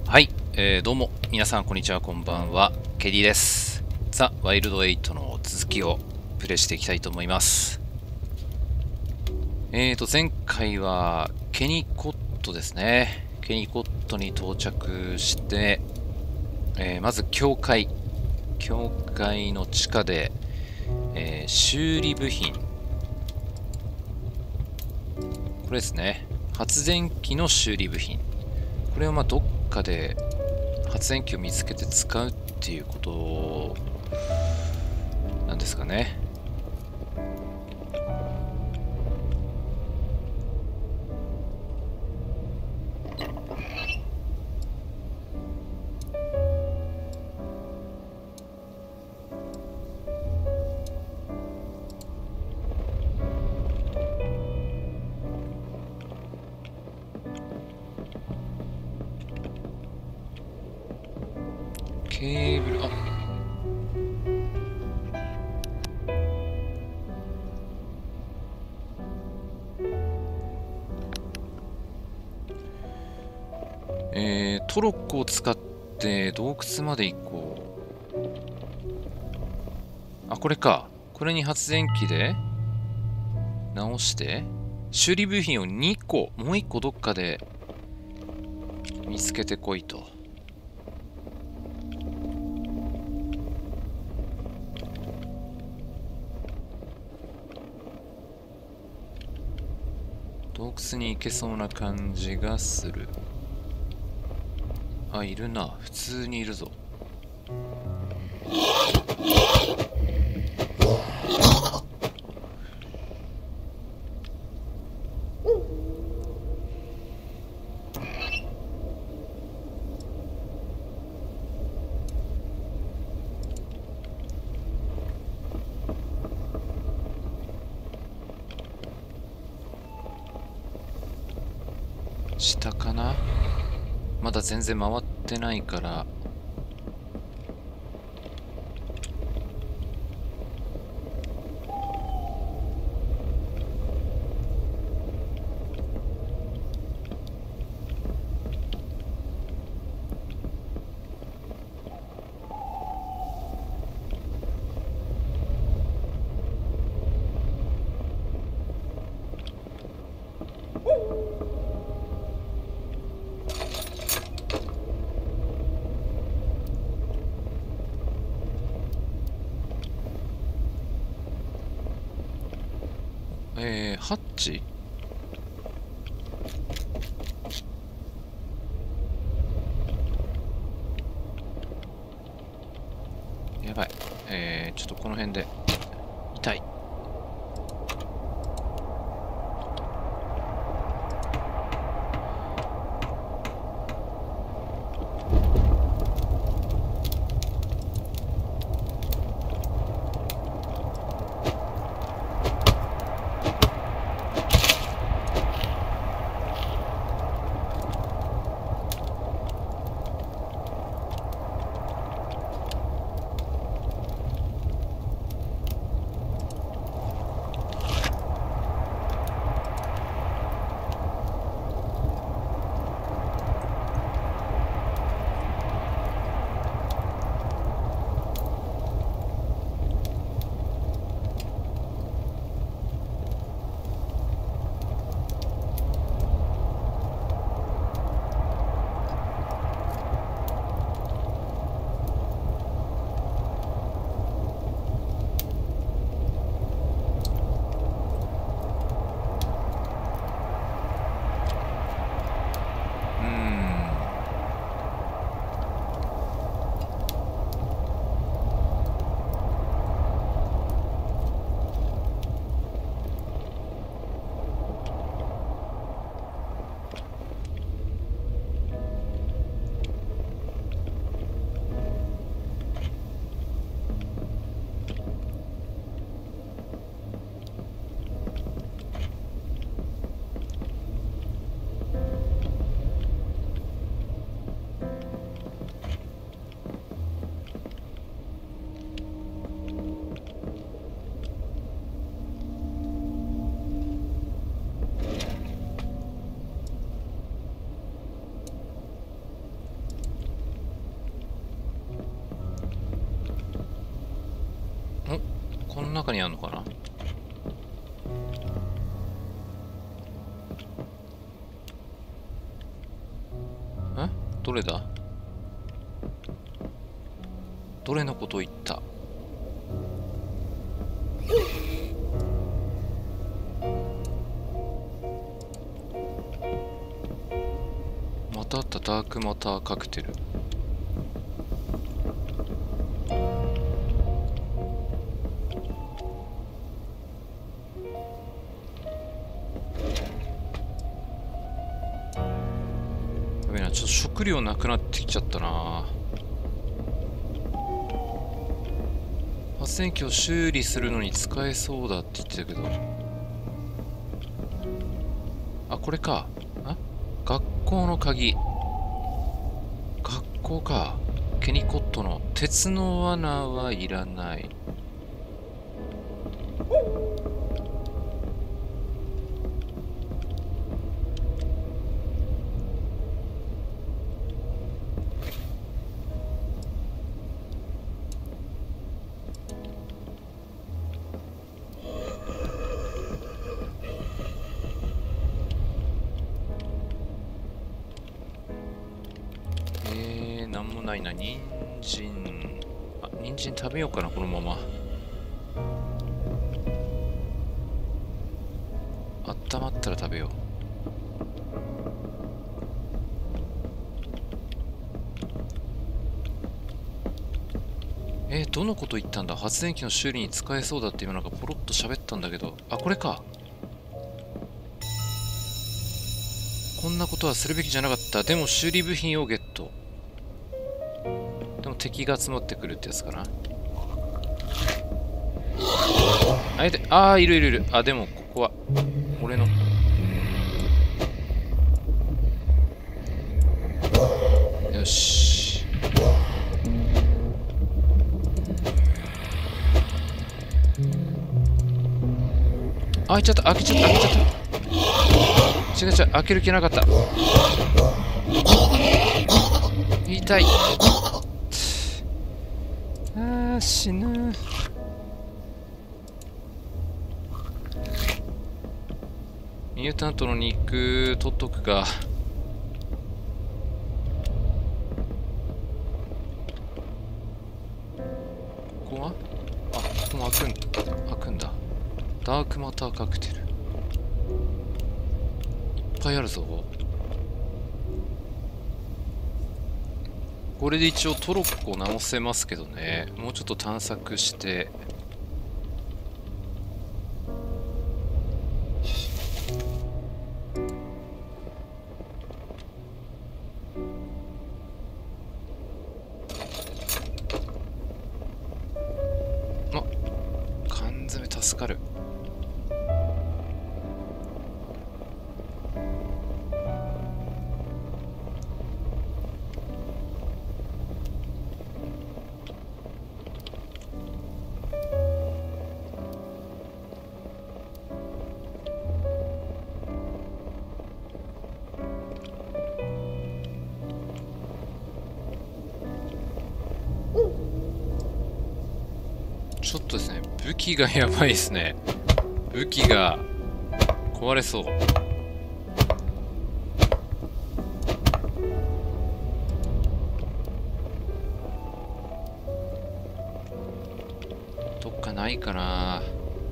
はい、どうも皆さんこんにちは、こんばんは。ケディです。ザ・ワイルド8の続きをプレイしていきたいと思います。前回はケニコットですね。ケニコットに到着して、まず教会の地下で、修理部品、これですね。発電機の修理部品、これをどっかで発電機を見つけて使うっていうことなんですかね。ケーブル、トロッコを使って洞窟まで行こう。これか。これに発電機で直して修理部品を2個、もう1個どっかで見つけてこいと。洞窟に行けそうな感じがする。いるな。普通にいるぞ。下かな。まだ全然回ってないから。ハッチ？やばい。ちょっとこの辺で痛い。 の中にあるのかな。どれだ？どれのことを言った？またあった。ダークマターカクテル。やべえな、ちょっと食料なくなってきちゃったな。発電機を修理するのに使えそうだって言ってたけど。あ、これか。学校の鍵。学校か。ケニコットの鉄の罠はいらない。なんもないな。人参。あ、人参食べようかな、このまま。あったまったら食べよう。どのこと言ったんだ？発電機の修理に使えそうだって今なんかポロッと喋ったんだけど。あ、これか。こんなことはするべきじゃなかった。でも修理部品をゲット。でも敵が集まってくるってやつかな。いるいるいる。あ、でもここは俺の。よし。開いちゃった。開けちゃった。違う違う、開ける気なかった。痛い。死ぬ。ミュータントの肉取っとくか。ここは？あ、ここも開くんだ。ダークマターカクテル。いっぱいあるぞ。これで一応トロッコを直せますけどね。もうちょっと探索して。あ、缶詰助かる。ちょっとですね、武器がやばいですね。武器が壊れそう。どっかないかな。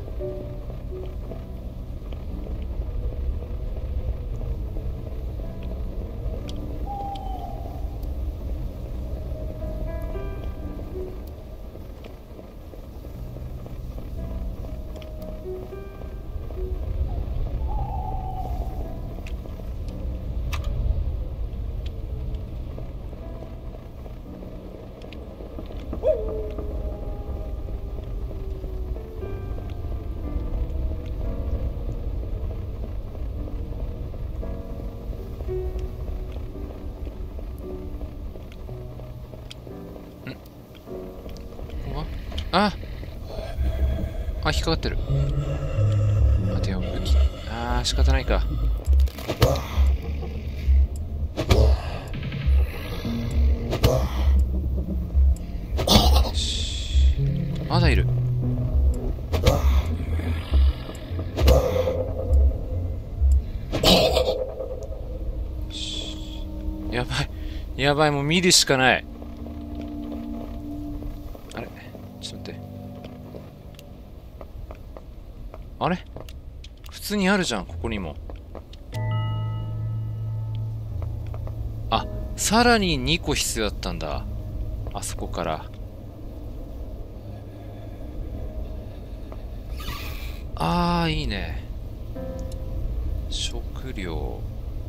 あ、引っかかってる。待てよ、武器。仕方ないか。まだいる。 やばい。やばい、もう見るしかない。あれちょっと待って。あれ普通にあるじゃん、ここにも。あ、さらに2個必要だったんだ。あそこから。あー、いいね。食料。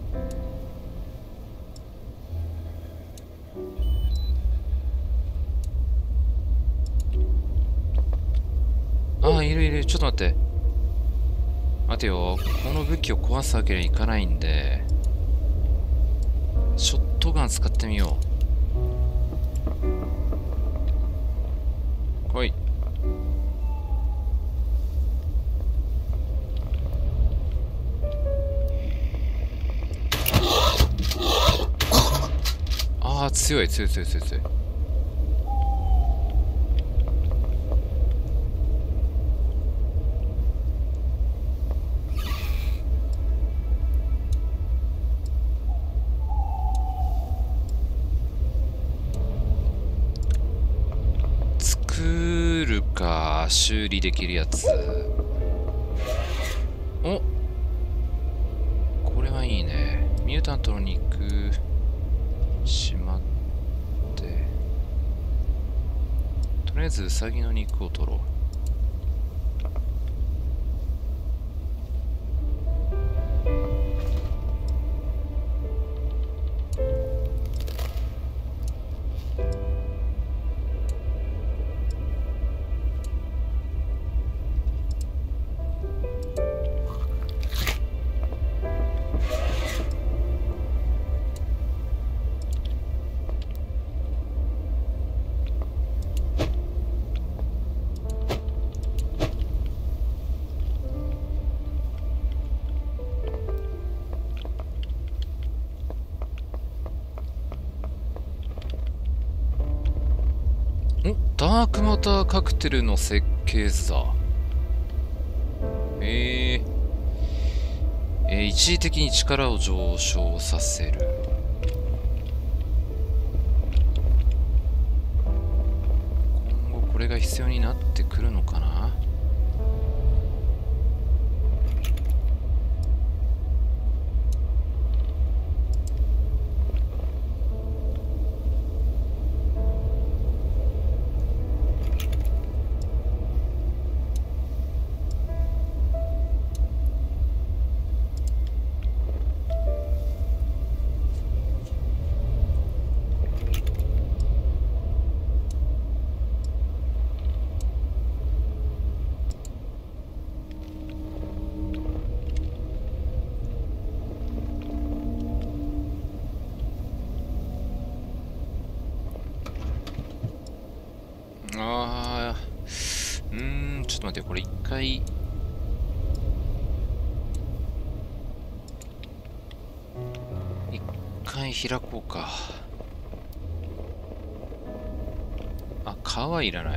あー、いるいる。ちょっと待って。待てよ。この武器を壊すわけにはいかないんで、ショットガン使ってみよう。来い。ああ、強い強い強い強い強い。作るか、修理できるやつ。お、これはいいね。ミュータントの肉しまって、とりあえずウサギの肉を取ろう。ダークマターカクテルの設計図だ。一時的に力を上昇させる。今後これが必要になってくるのかな。あー、ちょっと待って、これ一回。一回開こうか。あ、皮はいらない。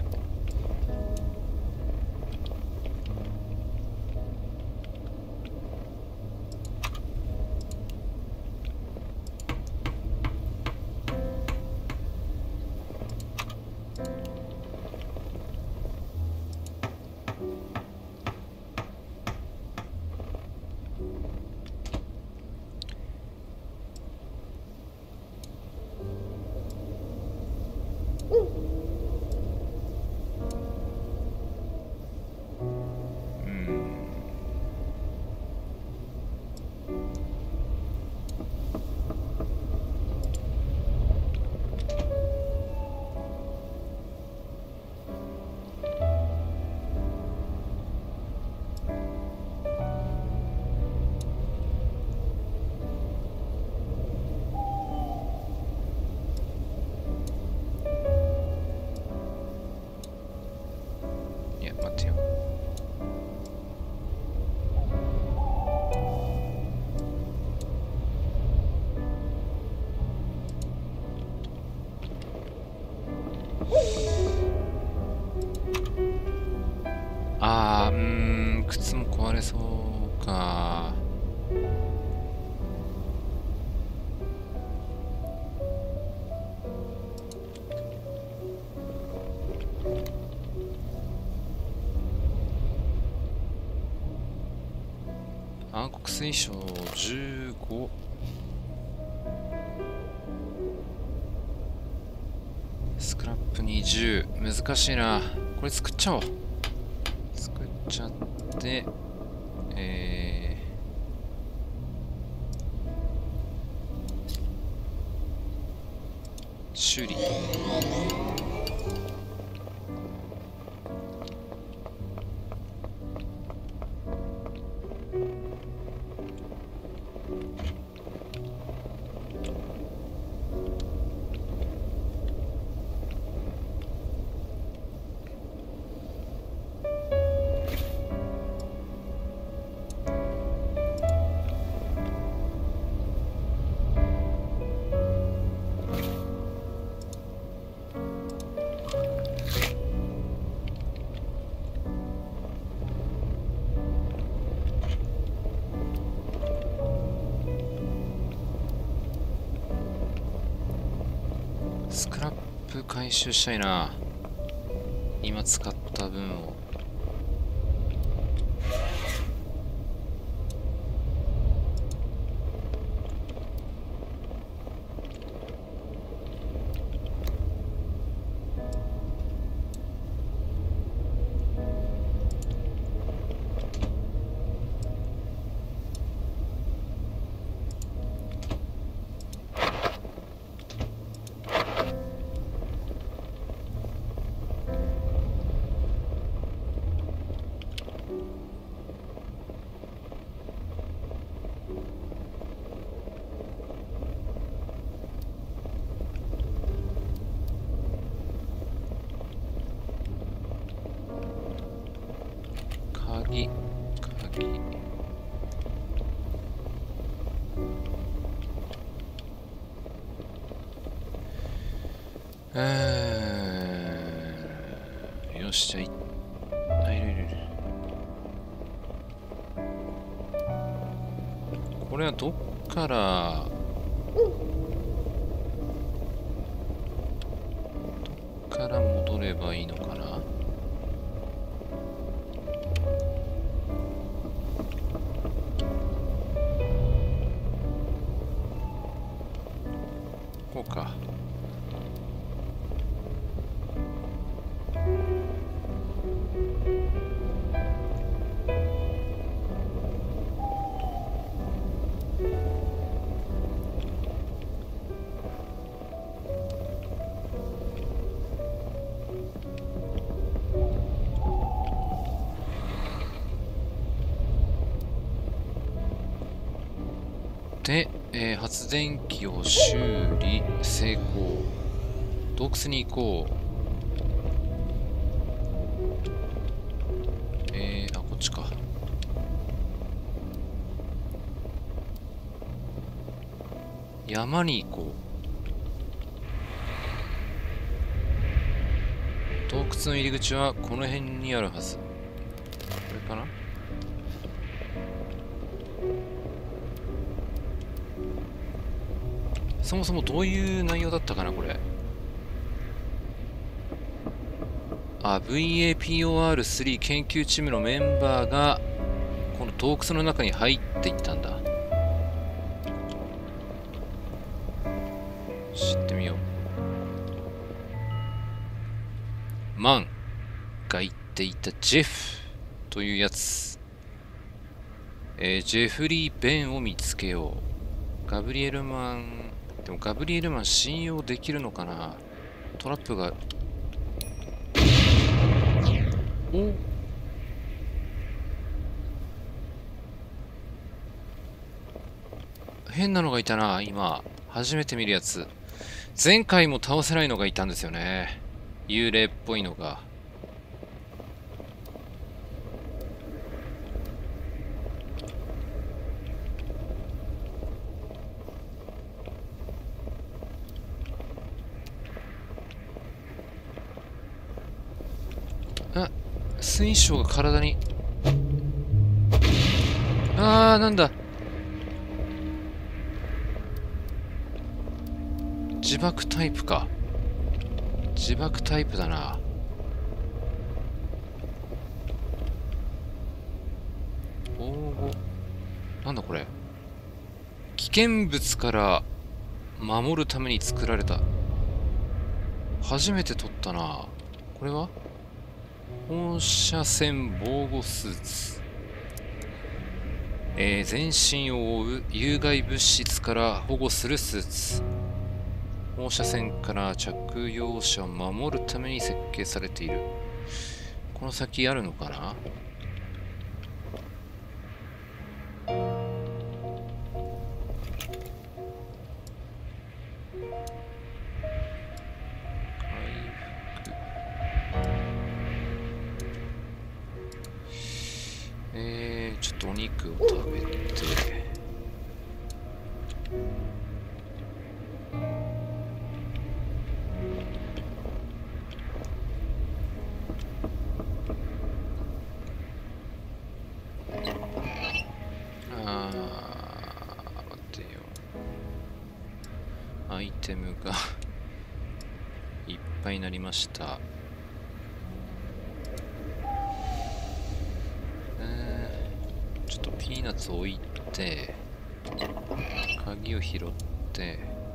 いや、待ってよ。靴も壊れそうか。 暗黒水晶15。スクラップ20。難しいな。これ作っちゃおう。作っちゃって、修理。スクラップ回収したいな。今使った分を。鍵。よし、じゃあいる。これはどっから戻ればいいのかな。こうか。で、発電機を修理成功。洞窟に行こう。こっちか。山に行こう。洞窟の入り口はこの辺にあるはず。これかな。そもそもどういう内容だったかな、これ。VAPOR3 研究チームのメンバーがこの洞窟の中に入っていったんだ。知ってみよう。マンが言っていたジェフというやつ。ジェフリー・ベンを見つけよう。ガブリエルマン。でもガブリエルマン信用できるのかな。トラップが。お、変なのがいたな。今初めて見るやつ。前回も倒せないのがいたんですよね。幽霊っぽいのが。水晶が体に。なんだ。自爆タイプか。自爆タイプだな。応募。 なんだこれ。危険物から守るために作られた。初めて撮ったな。これは放射線防護スーツ。全身を覆う有害物質から保護するスーツ。放射線から着用者を守るために設計されている。この先あるのかな。ちょっとお肉を食べて。待ってよ。アイテムがいっぱいになりました。ちょっとピーナッツ置いて、鍵を拾って、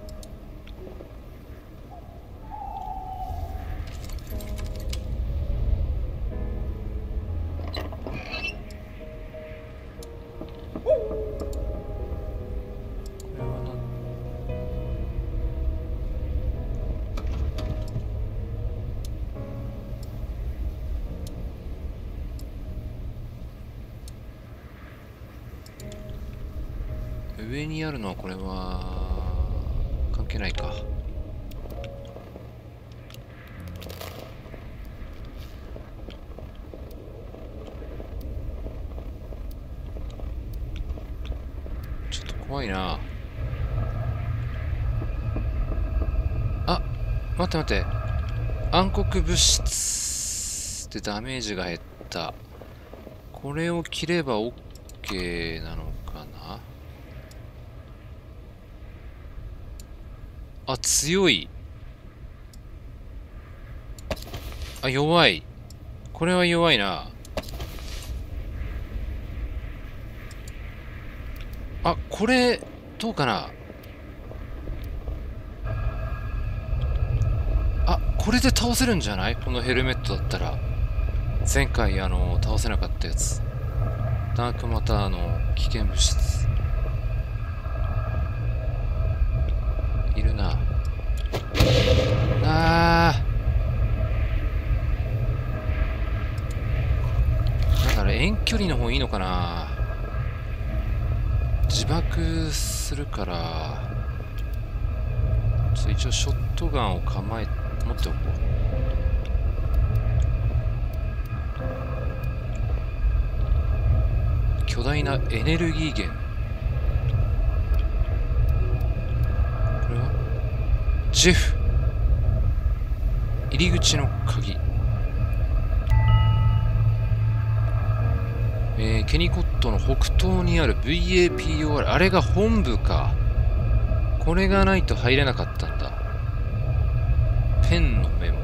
上にあるのはこれは関係ないか。ちょっと怖いな。あ、待って待って。暗黒物質でダメージが減った。これを切れば OK なのかな。あ、強い。あ、弱い。これは弱いな。あ、これ、どうかな。あ、これで倒せるんじゃない？このヘルメットだったら。前回、倒せなかったやつ。ダークマターの危険物質。いるな。だから遠距離の方いいのかな。自爆するから、一応ショットガンを持っておこう。巨大なエネルギー源。これはジェフ。入り口の鍵。ケニコットの北東にある VAPOR。あれが本部か。これがないと入れなかったんだ。ペンのメモ。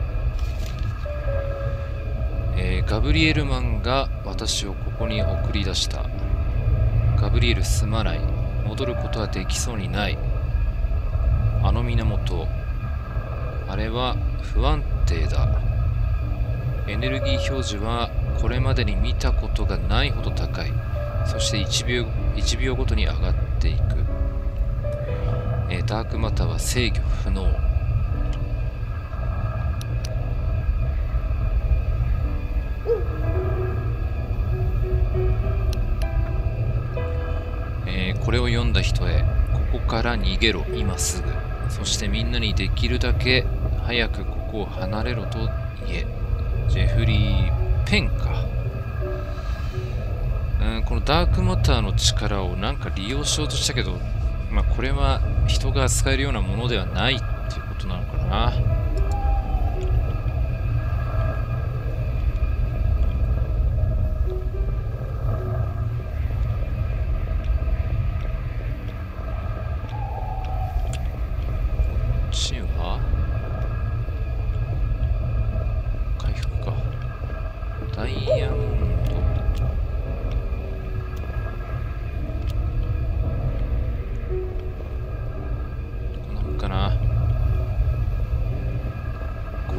ガブリエルマンが私をここに送り出した。ガブリエルすまない。戻ることはできそうにない。あの源。あれは不安定だ。エネルギー表示はこれまでに見たことがないほど高い。そして1秒ごとに上がっていく。ダークマターは制御不能。これを読んだ人へ、ここから逃げろ、今すぐ。そしてみんなにできるだけ早くここを離れろと言え。ジェフリー・ペンか。このダークマターの力をなんか利用しようとしたけど、まあこれは人が使えるようなものではないっていうことなのかな。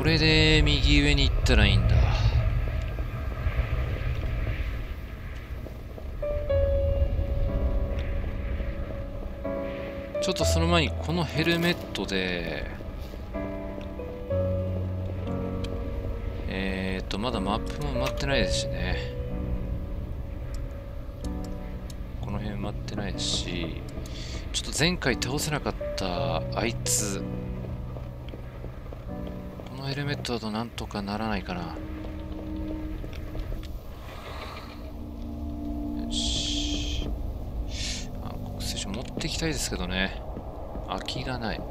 これで右上に行ったらいいんだ。ちょっとその前にこのヘルメットでまだマップも埋まってないですしね。この辺埋まってないし、ちょっと前回倒せなかったあいつ、このヘルメットだとなんとかならないかな。よし、国聖書持ってきたいですけどね、空きがない。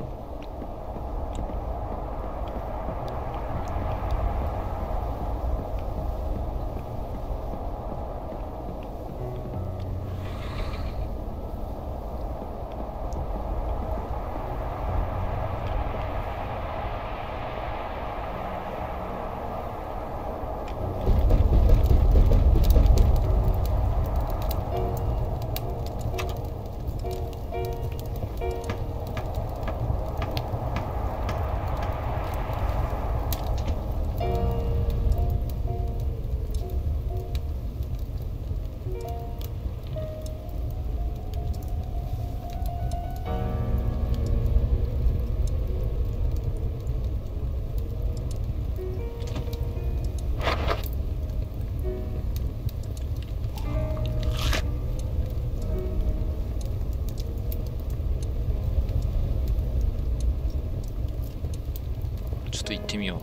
ちょっと行ってみよう。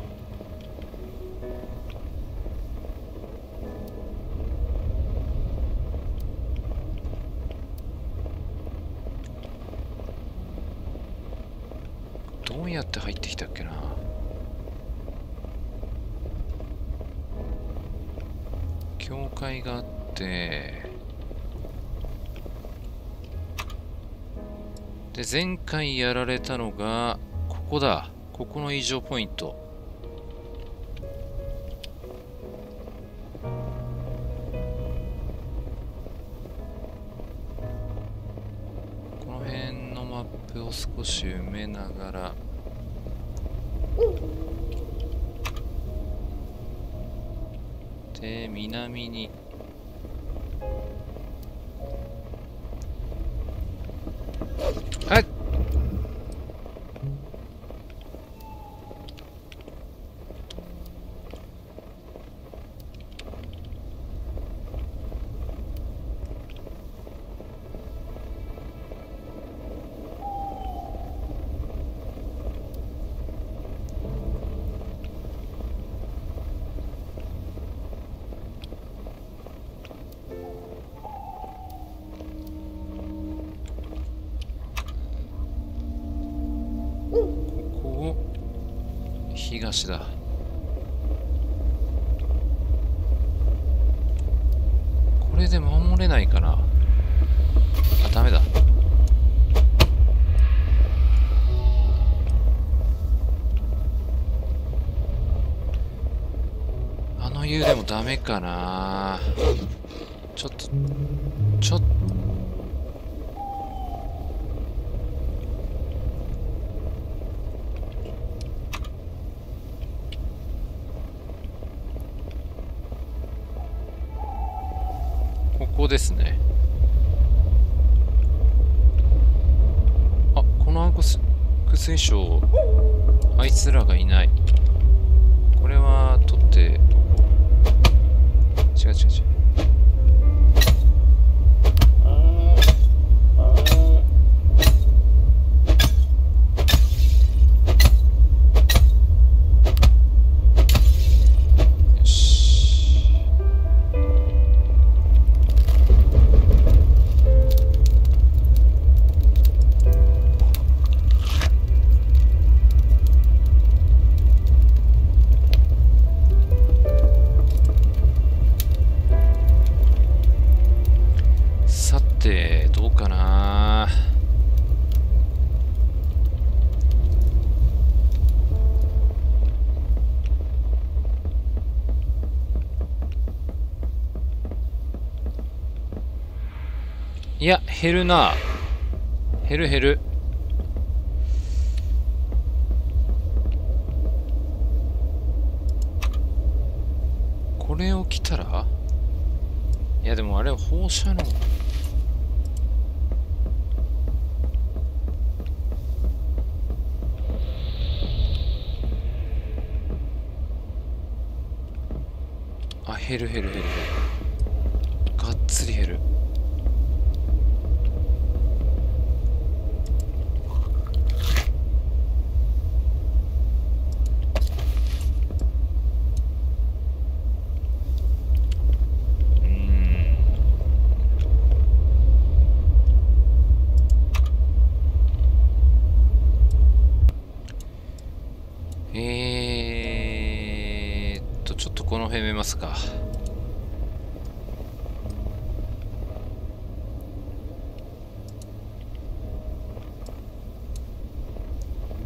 どうやって入ってきたっけな。教会があって、で前回やられたのがここだ。ここの異常ポイント。この辺のマップを少し埋めながら、で南にはい。東だ。これで守れないかな。あ、ダメだ。あの湯でもダメかな。ちょっとここですね。あ、この暗黒水晶、あいつらがいない。これは取って、違う。どうかな。いや、減るな。減る。 れを着たら、いやでもあれは放射能。あ、減る減る減る減る。がっつり減る。ちょっとこの辺見ますか。